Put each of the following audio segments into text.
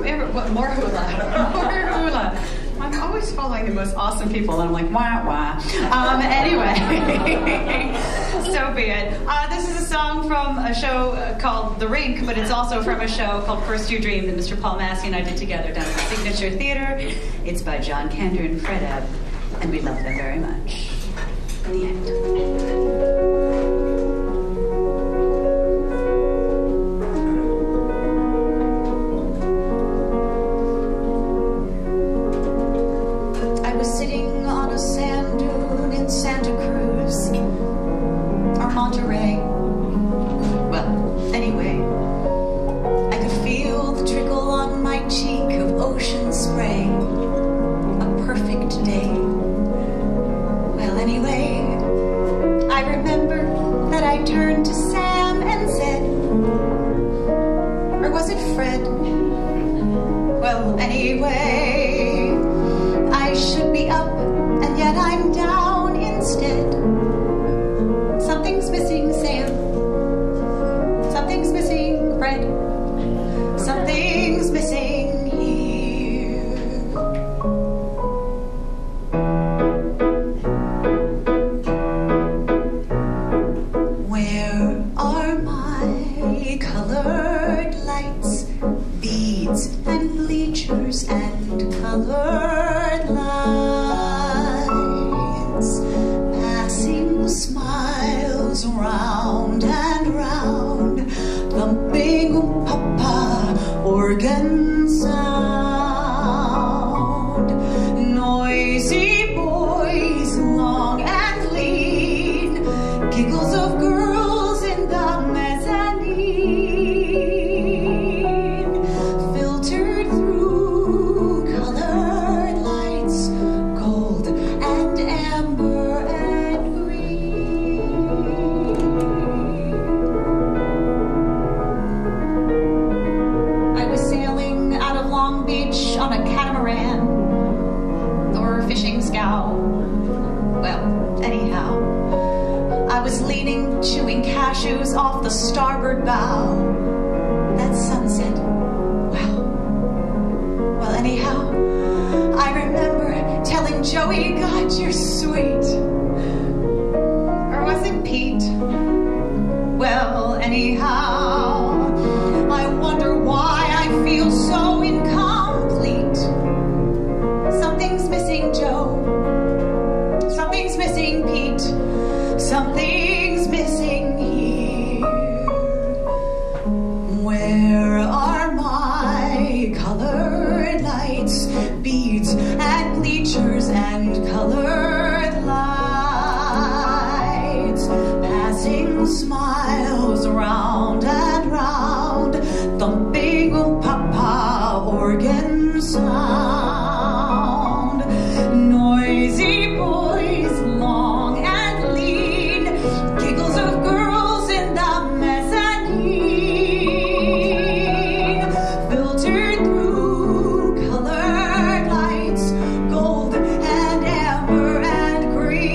More hula. More hula. I'm always following the most awesome people, and I'm like, wah, wah. Anyway, so be it. This is a song from a show called The Rink, but it's also from a show called First You Dreamed that Mr. Paul Massey and I did together down at the Signature Theater. It's by John Kander and Fred Ebb, and we love them very much. The end. Sitting on a sand dune in Santa Cruz or Monterey. Well, anyway, I could feel the trickle on my cheek of ocean spray. A perfect day. Well, anyway, I remember that I turned to Sam and said, or was it Fred? Well, anyway, I should be up, and yet I'm down instead. Something's missing, Sam. Something's missing, Fred. Something's missing here. Where are my colored lights, beads and bleachers and colored lines, passing smiles round and round, thumping papa organ sound, noisy boys long and lean, giggles of girls in the mezzanine, filtered through colored lights, gold and amber and green. I was sailing out of Long Beach on a catamaran or fishing scow. Well, anyhow, I was leaning, chewing cashews off the starboard bow. That sunset, wow. Well, anyhow, I remember telling Joey, God, you're sweet. Or was it Pete? Well, anyhow, I wonder why I feel so incomplete. Something's missing, Joe. Something's missing, Pete. Something's missing here. Where are my colored lights, beads and bleachers and colored lights, passing smiles round and round, thumping papa organ sound, noisy boys long and lean, giggles of girls in the mezzanine, filtered through colored lights, gold and amber and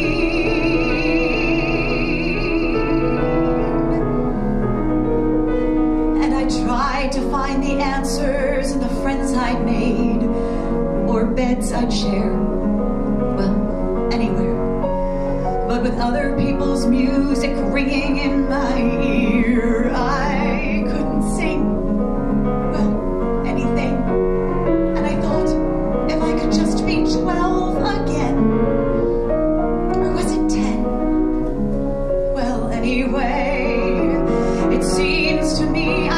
green. And I tried to find the answers in the friends I'd made, or beds I'd share, well, anywhere. But with other people's music ringing in my ear, I couldn't sing, well, anything. And I thought, if I could just be 12 again, or was it 10? Well, anyway, it seems to me